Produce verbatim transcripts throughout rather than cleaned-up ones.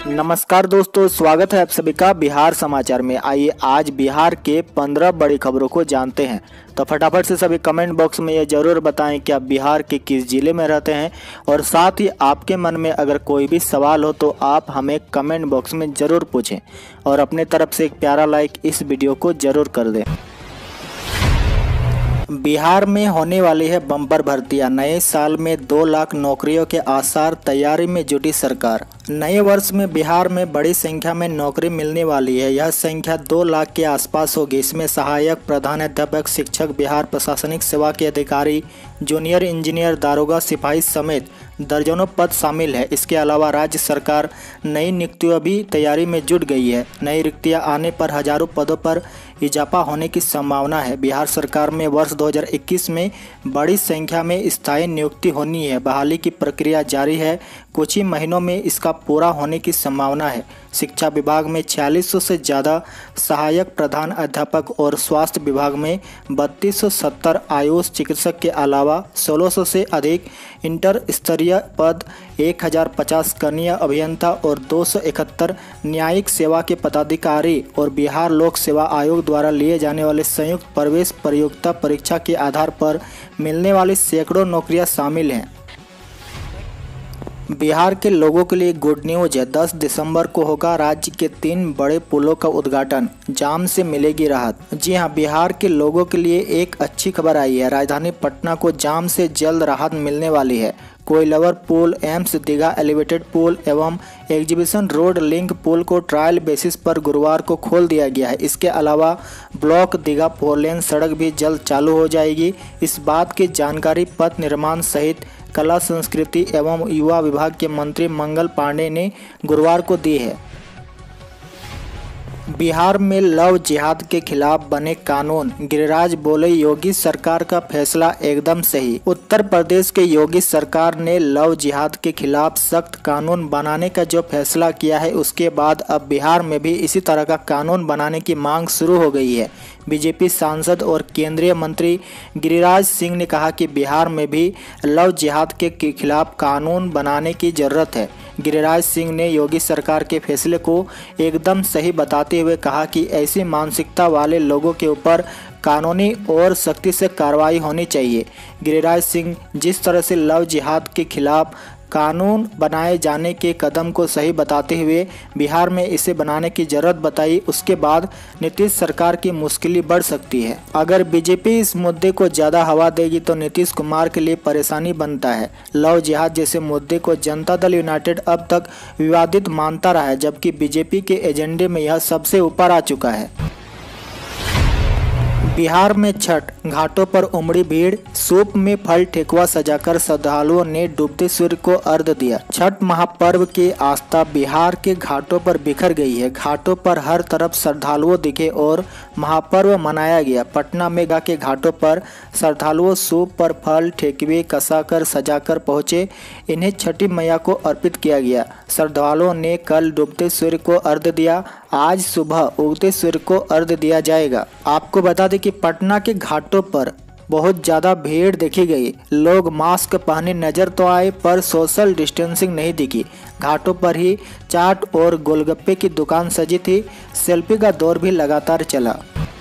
नमस्कार दोस्तों, स्वागत है आप सभी का बिहार समाचार में। आइए आज बिहार के पंद्रह बड़ी खबरों को जानते हैं। तो फटाफट से सभी कमेंट बॉक्स में ये जरूर बताएं कि आप बिहार के किस जिले में रहते हैं, और साथ ही आपके मन में अगर कोई भी सवाल हो तो आप हमें कमेंट बॉक्स में ज़रूर पूछें और अपने तरफ से एक प्यारा लाइक इस वीडियो को ज़रूर कर दें। बिहार में होने वाली है बम्पर भर्तियां। नए साल में दो लाख नौकरियों के आसार, तैयारी में जुटी सरकार। नए वर्ष में बिहार में बड़ी संख्या में नौकरी मिलने वाली है। यह संख्या दो लाख के आसपास होगी। इसमें सहायक प्रधानाध्यापक, शिक्षक, बिहार प्रशासनिक सेवा के अधिकारी, जूनियर इंजीनियर, दारोगा, सिपाही समेत दर्जनों पद शामिल है। इसके अलावा राज्य सरकार नई नियुक्तियां भी तैयारी में जुट गई है। नई रिक्तियां आने पर हजारों पदों पर इजाफा होने की संभावना है। बिहार सरकार में वर्ष दो हज़ार इक्कीस में बड़ी संख्या में स्थायी नियुक्ति होनी है। बहाली की प्रक्रिया जारी है। कुछ ही महीनों में इसका पूरा होने की संभावना है। शिक्षा विभाग में छियालीस सौ से ज़्यादा सहायक प्रधान अध्यापक और स्वास्थ्य विभाग में बत्तीस सौ सत्तर आयुष चिकित्सक के अलावा सोलह सौ से अधिक इंटर स्तरीय पद, एक हज़ार पचास कनीय अभियंता और दो सौ इकहत्तर न्यायिक सेवा के पदाधिकारी और बिहार लोक सेवा आयोग द्वारा लिए जाने वाले संयुक्त प्रवेश प्रतियोगिता परीक्षा के आधार पर मिलने वाली सैकड़ों नौकरियां शामिल हैं। बिहार के लोगों के लिए गुड न्यूज है। दस दिसंबर को होगा राज्य के तीन बड़े पुलों का उद्घाटन। जाम से मिलेगी राहत। जी हां, बिहार के लोगों के लिए एक अच्छी खबर आई है। राजधानी पटना को जाम से जल्द राहत मिलने वाली है। कोइलवर पुल, एम्स दीघा एलिवेटेड पुल एवं एग्जीबिशन रोड लिंक पुल को ट्रायल बेसिस पर गुरुवार को खोल दिया गया है। इसके अलावा ब्लॉक दीघा फोर लेन सड़क भी जल्द चालू हो जाएगी। इस बात की जानकारी पथ निर्माण सहित कला संस्कृति एवं युवा विभाग के मंत्री मंगल पांडे ने गुरुवार को दी है। बिहार में लव जिहाद के खिलाफ बने कानून। गिरिराज बोले, योगी सरकार का फैसला एकदम सही। उत्तर प्रदेश के योगी सरकार ने लव जिहाद के खिलाफ सख्त कानून बनाने का जो फैसला किया है, उसके बाद अब बिहार में भी इसी तरह का कानून बनाने की मांग शुरू हो गई है। बीजेपी सांसद और केंद्रीय मंत्री गिरिराज सिंह ने कहा कि बिहार में भी लव जिहाद के खिलाफ कानून बनाने की जरूरत है। गिरिराज सिंह ने योगी सरकार के फैसले को एकदम सही बताते हुए कहा कि ऐसी मानसिकता वाले लोगों के ऊपर कानूनी और सख्ती से कार्रवाई होनी चाहिए। गिरिराज सिंह जिस तरह से लव जिहाद के खिलाफ कानून बनाए जाने के कदम को सही बताते हुए बिहार में इसे बनाने की जरूरत बताई, उसके बाद नीतीश सरकार की मुश्किलें बढ़ सकती है। अगर बीजेपी इस मुद्दे को ज़्यादा हवा देगी तो नीतीश कुमार के लिए परेशानी बनता है। लव जिहाद जैसे मुद्दे को जनता दल यूनाइटेड अब तक विवादित मानता रहा है, जबकि बीजेपी के एजेंडे में यह सबसे ऊपर आ चुका है। बिहार में छठ, घाटों पर उमड़ी भीड़। सूप में फल ठेकुआ सजाकर श्रद्धालुओं ने डूबते सूर्य को अर्घ्य दिया। छठ महापर्व की आस्था बिहार के घाटों पर बिखर गई है। घाटों पर हर तरफ श्रद्धालुओं दिखे और महापर्व मनाया गया। पटना में गंगा के घाटों पर श्रद्धालुओं सूप पर फल ठेकुए कसाकर सजाकर पहुंचे। इन्हें छठी मैया को अर्पित किया गया। श्रद्धालुओं ने कल डूबते सूर्य को अर्घ्य दिया। आज सुबह उगते सूर्य को अर्घ्य दिया जाएगा। आपको बता दें कि पटना के घाटों पर बहुत ज़्यादा भीड़ देखी गई। लोग मास्क पहने नजर तो आए पर सोशल डिस्टेंसिंग नहीं दिखी। घाटों पर ही चाट और गोलगप्पे की दुकान सजी थी। सेल्फी का दौर भी लगातार चला।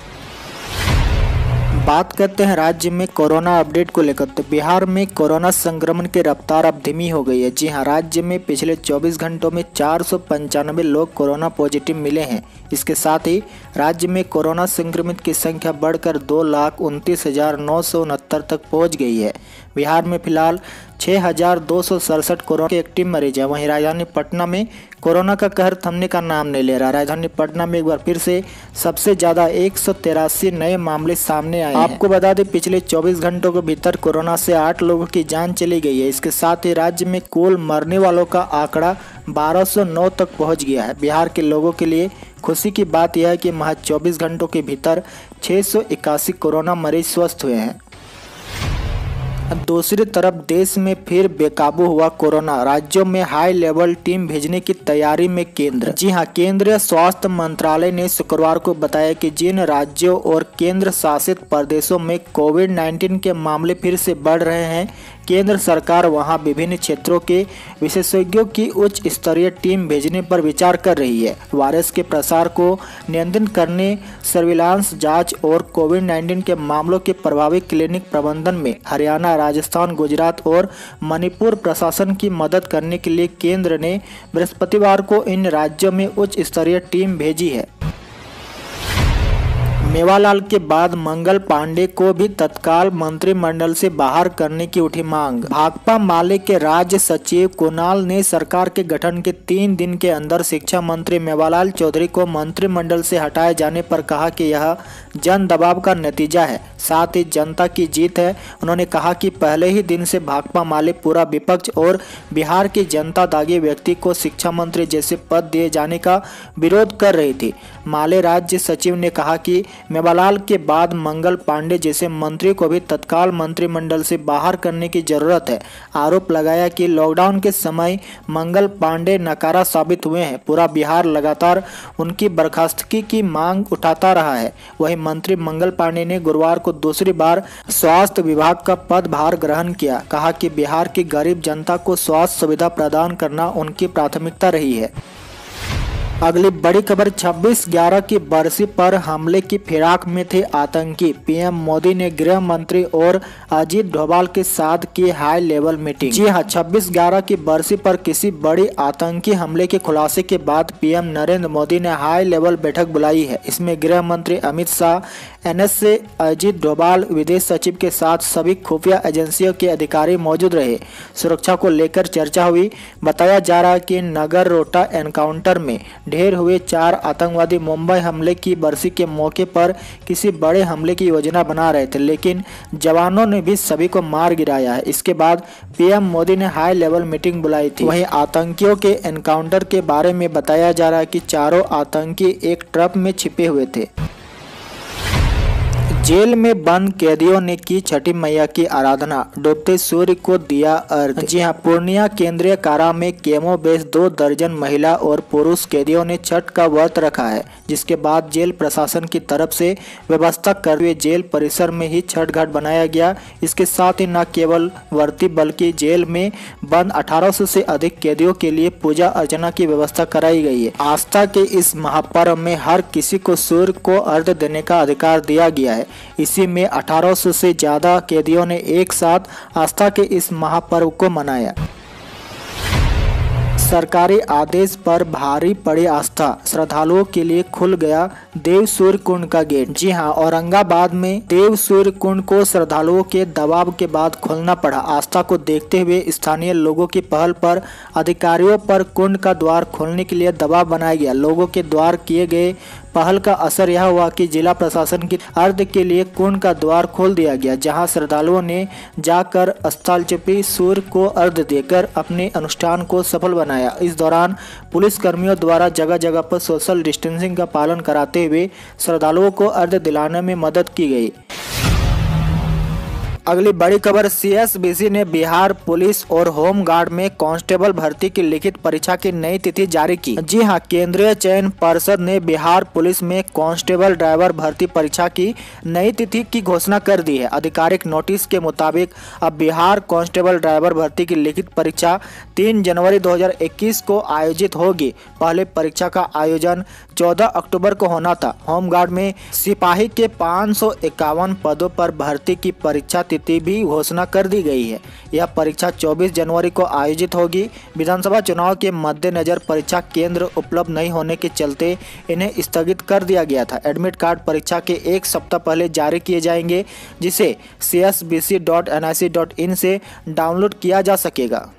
बात करते हैं राज्य में कोरोना अपडेट को लेकर। तो बिहार में कोरोना संक्रमण की रफ्तार अब धीमी हो गई है। जी हां, राज्य में पिछले चौबीस घंटों में चार सौ पंचानवे लोग कोरोना पॉजिटिव मिले हैं। इसके साथ ही राज्य में कोरोना संक्रमित की संख्या बढ़कर दो लाख उनतीस हजार नौ सौ उनहत्तर तक पहुँच गई है। बिहार में फिलहाल छः हजार दो सौ सड़सठ कोरोना के एक्टिव मरीज हैं। वहीं राजधानी पटना में कोरोना का कहर थमने का नाम नहीं ले रहा। राजधानी पटना में एक बार फिर से सबसे ज़्यादा एक सौ तिरासी नए मामले सामने आए हैं। आपको बता दें, पिछले चौबीस घंटों के भीतर कोरोना से आठ लोगों की जान चली गई है। इसके साथ ही राज्य में कुल मरने वालों का आंकड़ा बारह सौ नौ तक पहुँच गया है। बिहार के लोगों के लिए खुशी की बात यह है कि महज चौबीस घंटों के भीतर छः सौ इक्यासी कोरोना मरीज स्वस्थ हुए हैं। दूसरी तरफ देश में फिर बेकाबू हुआ कोरोना। राज्यों में हाई लेवल टीम भेजने की तैयारी में केंद्र। जी हां, केंद्रीय स्वास्थ्य मंत्रालय ने शुक्रवार को बताया कि जिन राज्यों और केंद्र शासित प्रदेशों में कोविड उन्नीस के मामले फिर से बढ़ रहे हैं, केंद्र सरकार वहां विभिन्न क्षेत्रों के विशेषज्ञों की उच्च स्तरीय टीम भेजने पर विचार कर रही है। वायरस के प्रसार को नियंत्रित करने, सर्विलांस, जांच और कोविड नाइन्टीन के मामलों के प्रभावी क्लिनिक प्रबंधन में हरियाणा, राजस्थान, गुजरात और मणिपुर प्रशासन की मदद करने के लिए केंद्र ने बृहस्पतिवार को इन राज्यों में उच्च स्तरीय टीम भेजी है। मेवालाल के बाद मंगल पांडे को भी तत्काल मंत्रिमंडल से बाहर करने की उठी मांग। भाकपा माले के राज्य सचिव कुणाल ने सरकार के गठन के तीन दिन के अंदर शिक्षा मंत्री मेवालाल चौधरी को मंत्रिमंडल से हटाए जाने पर कहा कि यह जन दबाव का नतीजा है, साथ ही जनता की जीत है। उन्होंने कहा कि पहले ही दिन से भाकपा माले पूरा विपक्ष और बिहार की जनता दागी व्यक्ति को शिक्षा मंत्री जैसे पद दिए जाने का विरोध कर रही थी। माले राज्य सचिव ने कहा कि मेवालाल के बाद मंगल पांडे जैसे मंत्री को भी तत्काल मंत्रिमंडल से बाहर करने की जरूरत है। आरोप लगाया कि लॉकडाउन के समय मंगल पांडे नकारा साबित हुए हैं। पूरा बिहार लगातार उनकी बर्खास्तगी की मांग उठाता रहा है। वहीं मंत्री मंगल पांडे ने गुरुवार को दूसरी बार स्वास्थ्य विभाग का पदभार ग्रहण किया। कहा कि बिहार की गरीब जनता को स्वास्थ्य सुविधा प्रदान करना उनकी प्राथमिकता रही है। अगली बड़ी खबर छब्बीस ग्यारह की बरसी पर हमले की फिराक में थे आतंकी। पीएम मोदी ने गृह मंत्री और अजीत डोभाल के साथ की हाई लेवल मीटिंग। जी हां, छब्बीस ग्यारह की बरसी पर किसी बड़ी आतंकी हमले के खुलासे के बाद पीएम नरेंद्र मोदी ने हाई लेवल बैठक बुलाई है। इसमें गृह मंत्री अमित शाह, एनएसए अजीत डोभाल, विदेश सचिव के साथ सभी खुफिया एजेंसियों के अधिकारी मौजूद रहे। सुरक्षा को लेकर चर्चा हुई। बताया जा रहा है कि नगर रोटा एनकाउंटर में ढेर हुए चार आतंकवादी मुंबई हमले की बरसी के मौके पर किसी बड़े हमले की योजना बना रहे थे, लेकिन जवानों ने भी सभी को मार गिराया है। इसके बाद पीएम मोदी ने हाई लेवल मीटिंग बुलाई थी। वहीं आतंकियों के एनकाउंटर के बारे में बताया जा रहा है कि चारों आतंकी एक ट्रक में छिपे हुए थे। जेल में बंद कैदियों ने की छठी मैया की आराधना, डूबते सूर्य को दिया अर्घ्य। जी हां, पूर्णिया केंद्रीय कारा में केमो बेस दो दर्जन महिला और पुरुष कैदियों ने छठ का व्रत रखा है, जिसके बाद जेल प्रशासन की तरफ से व्यवस्था करते हुए जेल परिसर में ही छठ घाट बनाया गया। इसके साथ ही न केवल व्रती बल्कि जेल में बंद अठारह सौ से अधिक कैदियों के लिए पूजा अर्चना की व्यवस्था कराई गई है। आस्था के इस महापर्व में हर किसी को सूर्य को अर्घ्य देने का अधिकार दिया गया है। इसी में अठारह सौ से ज्यादा कैदियों ने एक साथ आस्था के इस महापर्व को मनाया। सरकारी आदेश पर भारी पड़ी आस्था, श्रद्धालुओं के लिए खुल गया देव सूर्य कुंड का गेट। जी हां, औरंगाबाद में देव सूर्य कुंड को श्रद्धालुओं के दबाव के बाद खोलना पड़ा। आस्था को देखते हुए स्थानीय लोगों की पहल पर अधिकारियों पर कुंड का द्वार खोलने के लिए दबाव बनाया गया। लोगों के द्वार किए गए पहल का असर यह हुआ कि जिला प्रशासन की अर्घ्य के लिए कुंड का द्वार खोल दिया गया, जहां श्रद्धालुओं ने जाकर स्थलचुपी सूर्य को अर्घ्य देकर अपने अनुष्ठान को सफल बनाया। इस दौरान पुलिस कर्मियों द्वारा जगह जगह पर सोशल डिस्टेंसिंग का पालन कराते हुए श्रद्धालुओं को अर्घ्य दिलाने में मदद की गई। अगली बड़ी खबर, सीएसबीसी ने बिहार पुलिस और होम गार्ड में कांस्टेबल भर्ती की लिखित परीक्षा की नई तिथि जारी की। जी हां, केंद्रीय चयन पर्षद ने बिहार पुलिस में कांस्टेबल ड्राइवर भर्ती परीक्षा की नई तिथि की घोषणा कर दी है। आधिकारिक नोटिस के मुताबिक अब बिहार कांस्टेबल ड्राइवर भर्ती की लिखित परीक्षा तीन जनवरी दो हजार इक्कीस को आयोजित होगी। पहले परीक्षा का आयोजन चौदह अक्टूबर को होना था। होमगार्ड में सिपाही के पाँच सौ इक्यावन पदों पर भर्ती की परीक्षा तिथि भी घोषणा कर दी गई है। यह परीक्षा चौबीस जनवरी को आयोजित होगी। विधानसभा चुनाव के मद्देनजर परीक्षा केंद्र उपलब्ध नहीं होने के चलते इन्हें स्थगित कर दिया गया था। एडमिट कार्ड परीक्षा के एक सप्ताह पहले जारी किए जाएंगे, जिसे C S B C dot N I C dot in से डाउनलोड किया जा सकेगा।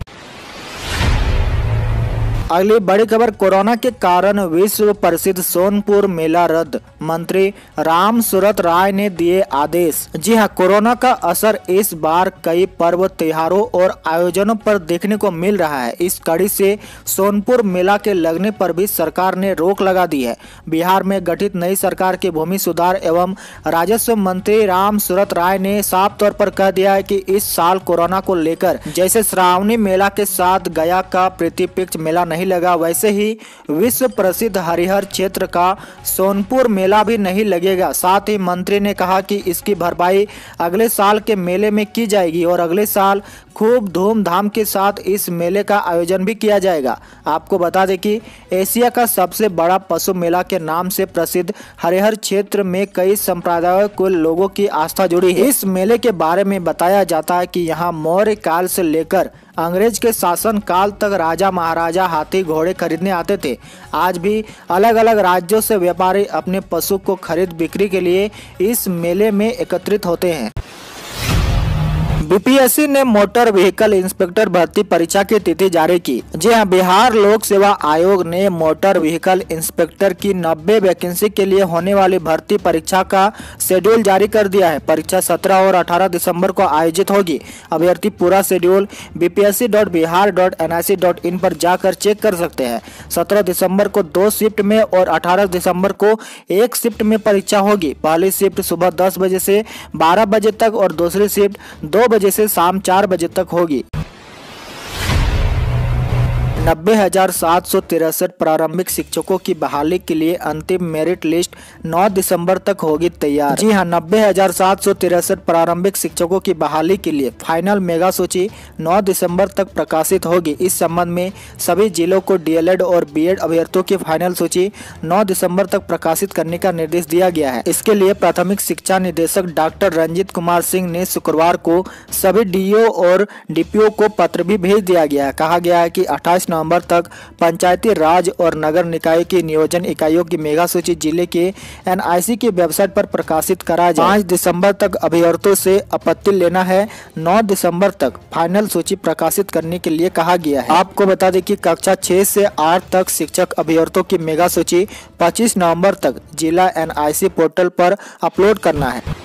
अगली बड़ी खबर, कोरोना के कारण विश्व प्रसिद्ध सोनपुर मेला रद्द, मंत्री राम सूरत राय ने दिए आदेश। जी हां, कोरोना का असर इस बार कई पर्व, त्योहारों और आयोजनों पर देखने को मिल रहा है। इस कड़ी से सोनपुर मेला के लगने पर भी सरकार ने रोक लगा दी है। बिहार में गठित नई सरकार के भूमि सुधार एवं राजस्व मंत्री राम सूरत राय ने साफ तौर पर कह दिया है कि इस साल कोरोना को लेकर जैसे श्रावणी मेला के साथ गया का प्रीतिपिक्ष मेला नहीं लगा, वैसे ही विश्व प्रसिद्ध हरिहर क्षेत्र का सोनपुर मेला भी नहीं लगेगा। साथ ही मंत्री ने कहा कि इसकी भरपाई अगले साल के मेले में की जाएगी और अगले साल खूब धूमधाम के साथ इस मेले का आयोजन भी किया जाएगा। आपको बता दें कि एशिया का सबसे बड़ा पशु मेला के नाम से प्रसिद्ध हरिहर क्षेत्र में कई संप्रदायों के लोगों की आस्था जुड़ी है। इस मेले के बारे में बताया जाता है कि यहाँ मौर्य काल से लेकर अंग्रेज के शासन काल तक राजा महाराजा हाथी घोड़े खरीदने आते थे। आज भी अलग अलग राज्यों से व्यापारी अपने पशु को खरीद बिक्री के लिए इस मेले में एकत्रित होते हैं। बीपीएससी ने मोटर व्हीकल इंस्पेक्टर भर्ती परीक्षा की तिथि जारी की। जी हां, बिहार लोक सेवा आयोग ने मोटर व्हीकल इंस्पेक्टर की नब्बे वैकेंसी के लिए होने वाली भर्ती परीक्षा का शेड्यूल जारी कर दिया है। परीक्षा सत्रह और अठारह दिसंबर को आयोजित होगी। अभ्यर्थी पूरा schedule B P S C dot Bihar dot N I C dot in पर जाकर चेक कर सकते हैं। सत्रह दिसंबर को दो शिफ्ट में और अठारह दिसंबर को एक शिफ्ट में परीक्षा होगी। पहली शिफ्ट सुबह दस बजे से बारह बजे तक और दूसरी शिफ्ट दो बजे से शाम चार बजे तक होगी। नब्बे हजार सात सौ तिरसठ प्रारंभिक शिक्षकों की बहाली के लिए अंतिम मेरिट लिस्ट नौ दिसंबर तक होगी तैयार। जी हां, नब्बे हजार सात सौ तिरसठ प्रारंभिक शिक्षकों की बहाली के लिए फाइनल मेगा सूची नौ दिसंबर तक प्रकाशित होगी। इस संबंध में सभी जिलों को डी एल एड और बी एड अभ्यर्थियों की फाइनल सूची नौ दिसंबर तक प्रकाशित करने का निर्देश दिया गया है। इसके लिए प्राथमिक शिक्षा निदेशक डॉक्टर रंजीत कुमार सिंह ने शुक्रवार को सभी डी ओ और डी पी ओ को पत्र भी भेज दिया गया है। कहा गया है कि अट्ठाईस नवंबर तक पंचायती राज और नगर निकाय की नियोजन इकाइयों की मेगा सूची जिले के एन आई सी की वेबसाइट पर प्रकाशित करा जाए। पाँच दिसंबर तक अभ्यर्थियों से आपत्ति लेना है। नौ दिसंबर तक फाइनल सूची प्रकाशित करने के लिए कहा गया है। आपको बता दें कि कक्षा छह से आठ तक शिक्षक अभ्यर्थियों की मेगा सूची पच्चीस नवंबर तक जिला एन आई सी पोर्टल पर अपलोड करना है।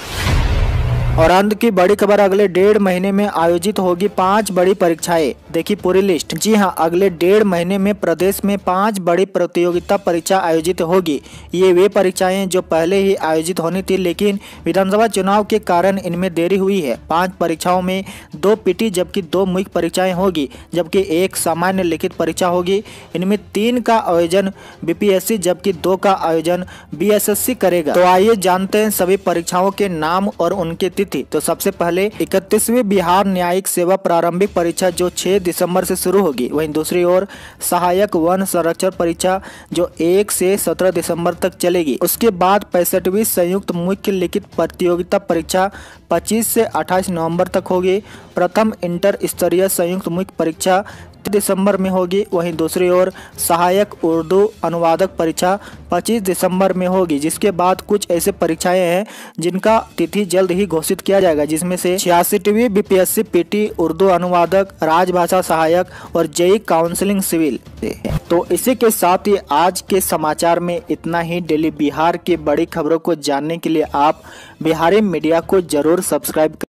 और अंत की बड़ी खबर, अगले डेढ़ महीने में आयोजित होगी पांच बड़ी परीक्षाएं। देखिए पूरी लिस्ट। जी हां, अगले डेढ़ महीने में प्रदेश में पांच बड़ी प्रतियोगिता परीक्षा आयोजित होगी। ये वे परीक्षाएं जो पहले ही आयोजित होनी थी, लेकिन विधानसभा चुनाव के कारण इनमें देरी हुई है। पांच परीक्षाओं में दो पीटी जबकि दो मुख्य परीक्षाएं होगी, जबकि एक सामान्य लिखित परीक्षा होगी। इनमें तीन का आयोजन बी पी एस सी जबकि दो का आयोजन बी एस एस सी करेगा। तो आइए जानते हैं सभी परीक्षाओं के नाम और उनके थी। तो सबसे पहले इकतीसवीं बिहार न्यायिक सेवा प्रारंभिक परीक्षा जो छह दिसंबर से शुरू होगी। वहीं दूसरी ओर सहायक वन संरक्षण परीक्षा जो एक से सत्रह दिसंबर तक चलेगी। उसके बाद पैंसठवीं संयुक्त मुख्य लिखित प्रतियोगिता परीक्षा पच्चीस से अट्ठाईस नवंबर तक होगी। प्रथम इंटर स्तरीय संयुक्त मुख्य परीक्षा दिसंबर में होगी। वहीं दूसरी ओर सहायक उर्दू अनुवादक परीक्षा पच्चीस दिसंबर में होगी। जिसके बाद कुछ ऐसे परीक्षाएं हैं जिनका तिथि जल्द ही घोषित किया जाएगा, जिसमें से छियासठवीं B P S C P T Urdu अनुवादक, राजभाषा सहायक और जेई काउंसलिंग सिविल। तो इसी के साथ ही आज के समाचार में इतना ही। डेली बिहार की बड़ी खबरों को जानने के लिए आप बिहारी मीडिया को जरूर सब्सक्राइब